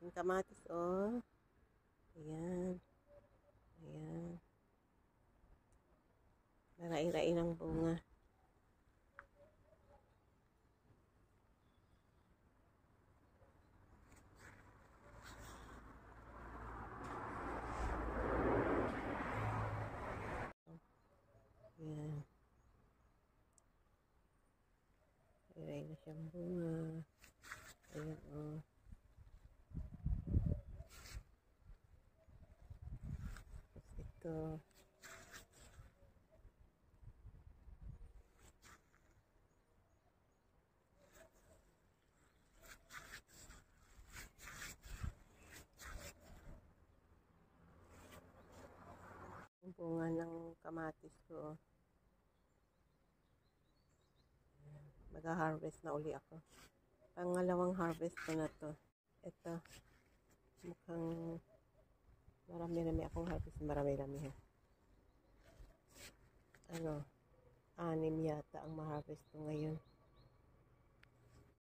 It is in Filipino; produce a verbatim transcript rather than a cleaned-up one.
aking kamatis, oh. Ayan. Ayan. Narai-rai ng bunga. Ayan. Narai na siyang bunga. Ayan, oh. Tapos ito. Yung bunga ng kamatis ko. Mag-harvest na uli ako. Pangalawang harvest ko na to. Ito. Mukhang marami-rami akong harvest. Marami-rami ha. Ano, anim yata ang ma-harvest ko ngayon.